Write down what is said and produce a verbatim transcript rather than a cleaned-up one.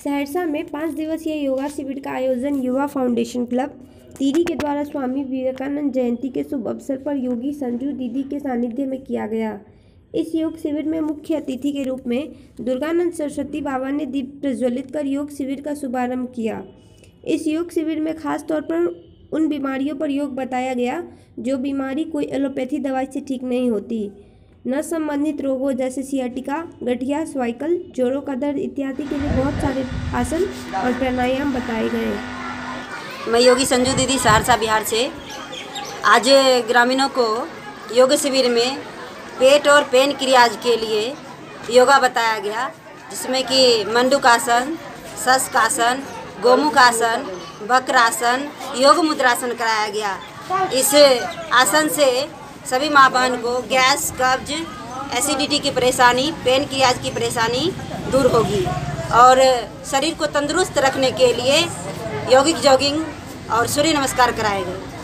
सहरसा में पाँच दिवसीय योगा शिविर का आयोजन युवा फाउंडेशन क्लब तिरी के द्वारा स्वामी विवेकानंद जयंती के शुभ अवसर पर योगी संजू दीदी के सानिध्य में किया गया। इस योग शिविर में मुख्य अतिथि के रूप में दुर्गानंद सरस्वती बाबा ने दीप प्रज्वलित कर योग शिविर का शुभारंभ किया। इस योग शिविर में खास तौर पर उन बीमारियों पर योग बताया गया जो बीमारी कोई एलोपैथी दवाई से ठीक नहीं होती। न संबंधित रोगों जैसे सियाटिका, गठिया, स्वाइकल, जोड़ों का दर्द इत्यादि के लिए बहुत सारे आसन और प्राणायाम बताए गए। मैं योगी संजू दीदी सहरसा बिहार से। आज ग्रामीणों को योग शिविर में पेट और पेन क्रियाज के लिए योगा बताया गया, जिसमें कि मंडूकासन, शशकासन, गोमुखासन, वक्रासन, योग मुद्रासन कराया गया। इस आसन से सभी माँ बहन को गैस, कब्ज, एसिडिटी की परेशानी, पेन क्रियाज की परेशानी दूर होगी और शरीर को तंदुरुस्त रखने के लिए यौगिक जॉगिंग और सूर्य नमस्कार कराए गए।